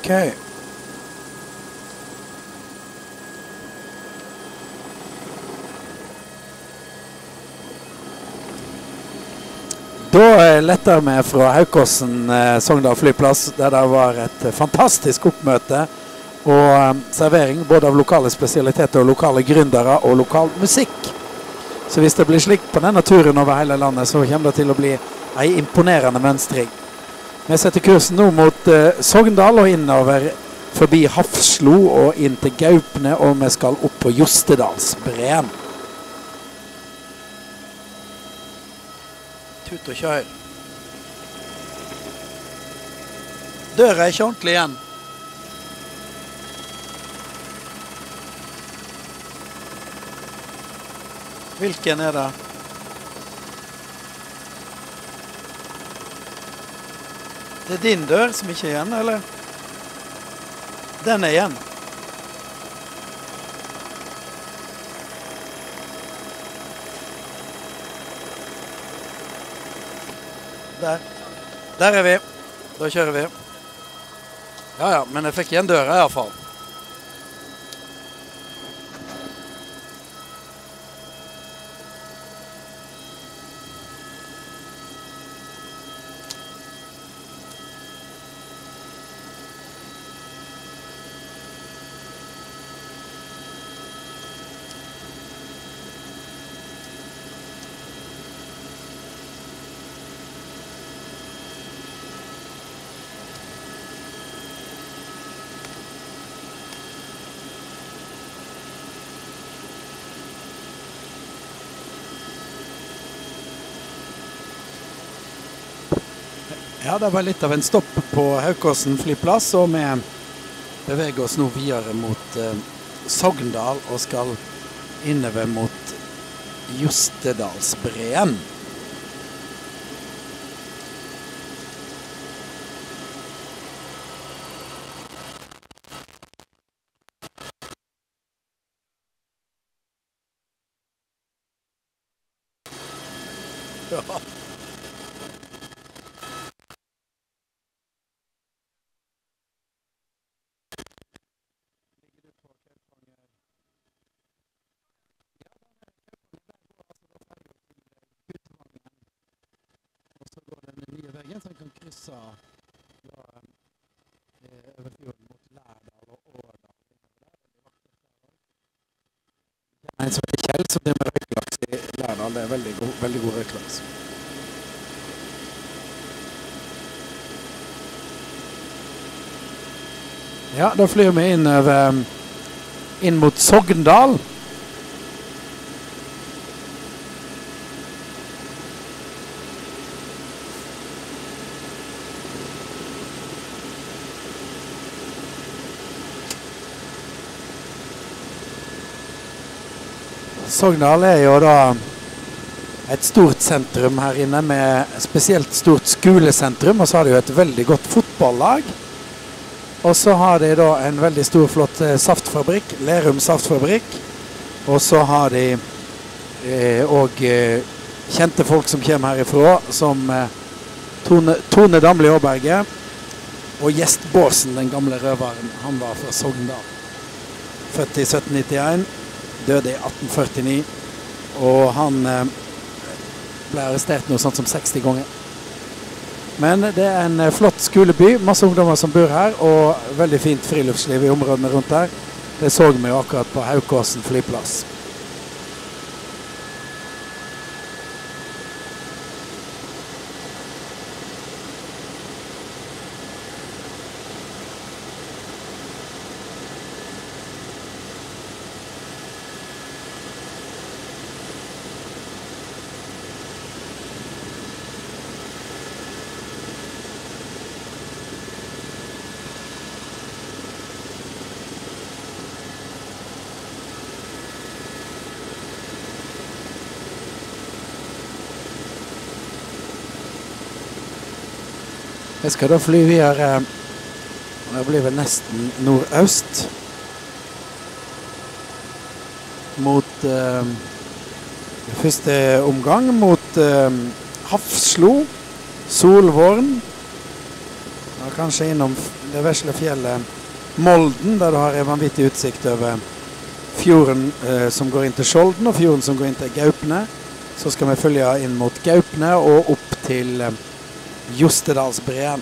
Ok. Da letter vi fra Haukåsen Sogndal flyplass, der det var et fantastisk oppmøte og servering både av lokale spesialiteter og lokale gründere og lokal musikk. Så hvis det blir slik på denne turen over hele landet, så kommer det til å bli en imponerende mønstring. Vi setter kursen nå mot Sogndal og innover forbi Hafslo og inn til Gaupne, og vi skal opp på Jostedalsbreen. Tut og kjør. Døra er ikke ordentlig igjen. Hvilken er det? Det er din dør som ikke er igjen, eller? Den er igjen. Der er vi. Da kjører vi. Ja, men jeg fikk igjen døra i hvert fall. Ja, det var litt av en stopp på Haukåsen flyplass, og vi beveger oss nå videre mot Sogndal og skal innover mot Jostedalsbreen. Ja. Så kan krysse over fjorden mot Lærdal og Årdal. Det er en som heter Kjell som driver med røyklaks i Lærdal. Det er veldig god røyklaks. Ja, da flyr vi inn mot Sogndal. Sogndal er jo da et stort sentrum her inne med spesielt stort skolesentrum, og så har de jo et veldig godt fotballag. Og så har de da en veldig stor flott saftfabrikk, Lerum saftfabrikk. Og så har de og kjente folk som kommer herifra, som Tone Damli Åberge og Gjest Båsen, den gamle røveren. Han var fra Sogndal. Født i 1791. Døde i 1849, og han ble arrestert noe sånt som 60 ganger. Men det er en flott skoleby, masse ungdommer som bor her, og veldig fint friluftsliv i områdene rundt her. Det så vi jo akkurat på Haukåsen flyplass. Jeg skal da fly videre, det blir vel nesten nordøst, mot første omgang, mot Hafslo, Solvorn. Og kanskje innom det vesle fjellet Molden, der du har en vanvittig utsikt over fjorden som går inn til Skjolden, og fjorden som går inn til Gaupne. Så skal vi følge inn mot Gaupne og opp til Jostedalsbreen.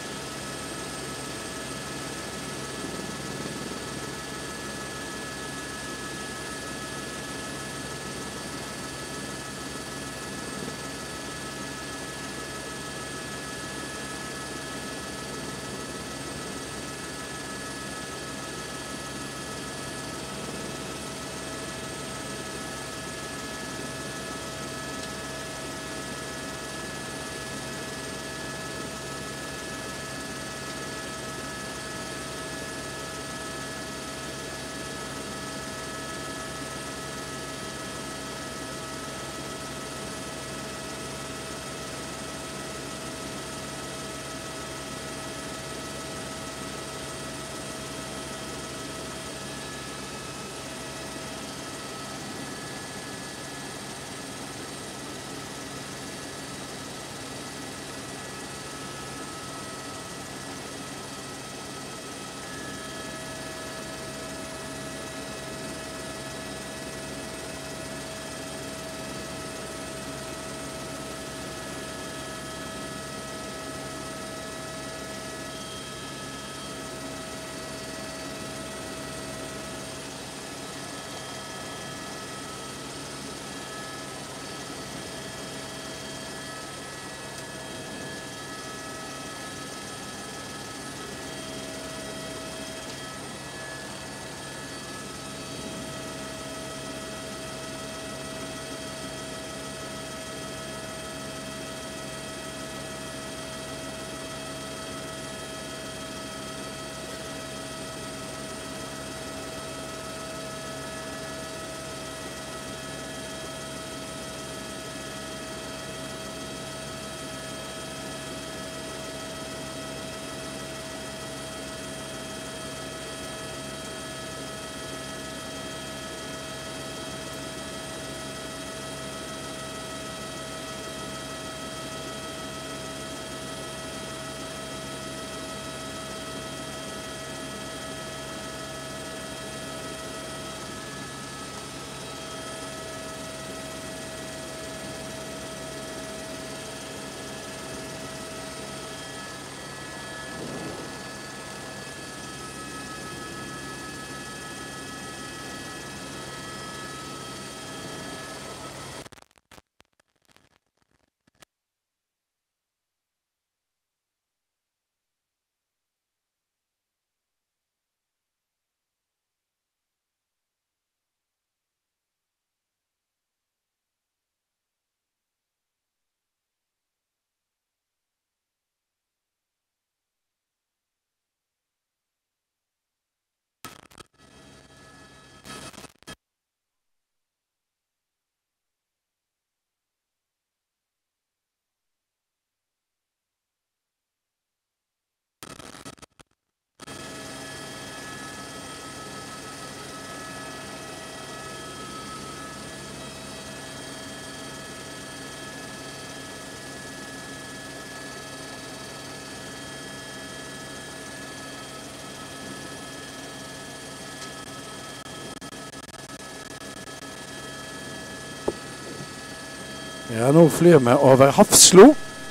Ja, nå flyr vi over Hafslo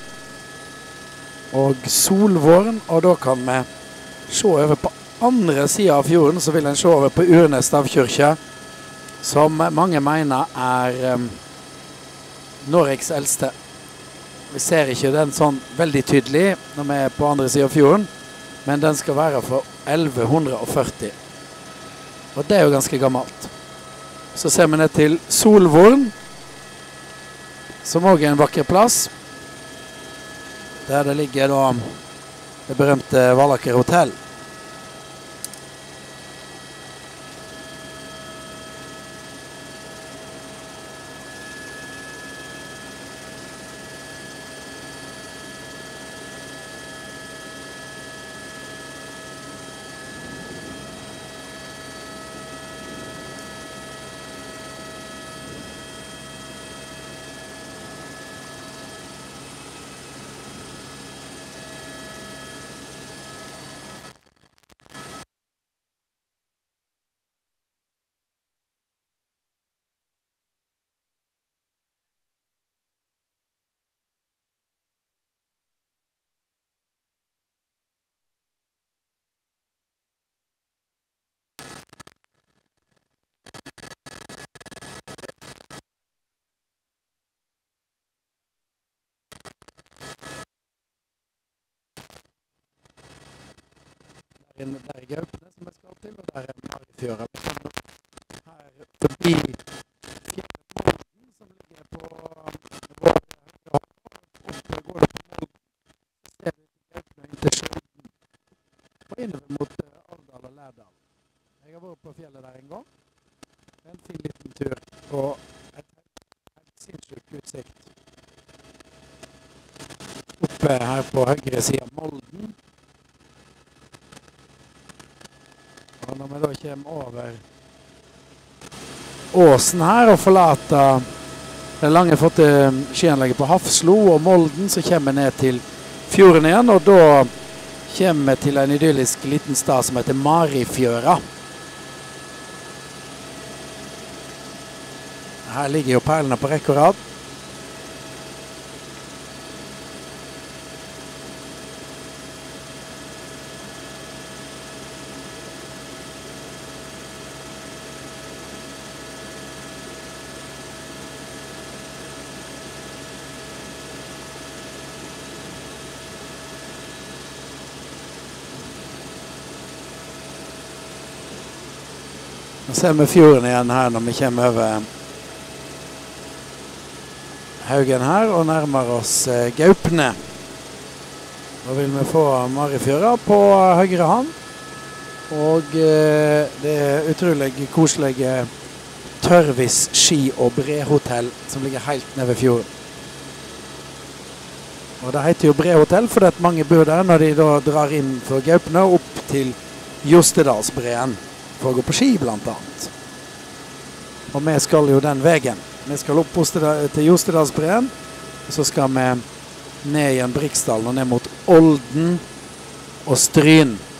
og Solvorn, og da kan vi se over på andre siden av fjorden, så vil en se over på Urnes stavkirke, som mange mener er Norges eldste. Vi ser ikke den sånn veldig tydelig når vi er på andre siden av fjorden, men den skal være for 1140. Og det er jo ganske gammelt. Så ser vi ned til Solvorn, som også er en vakker plass, der det ligger da det berømte Valaker hotell. der er Gaupne som jeg skal til, og der er Marifjøra. Vi kommer her forbi fjellet Molden, som ligger på vår høyre hånd. Oppe går det på Molden, så ser vi Gaupne inn til Skjolden, og innover mot Alvdal og Lærdal. Jeg har vært på fjellet der en gang. Det er en fin liten tur, og et sinnssykt utsikt. Oppe her på høyre siden av Molden. Og når vi da kommer over åsen her og forlater det lange flotte skianlegget på Hafslo og Molden, så kommer vi ned til fjorden igjen, og da kommer vi til en idyllisk liten stad som heter Marifjøra. Her ligger jo perlene på rekke og rad. Nå ser vi fjorden igjen her når vi kommer over Haugen her og nærmer oss Gaupne. Nå vil vi få Marifjøra på høyre hånd. Og det er utrolig koselige Tørvis ski- og brehotell som ligger helt nede ved fjorden. Og det heter jo brehotell fordi at mange bor der når de da drar inn for Gaupne opp til Jostedalsbreen for å gå på ski blant annet. Og vi skal jo den veien. Vi skal opp til Jostedalsbreen, og så skal vi ned igjen Briksdalen og ned mot Olden og Stryn.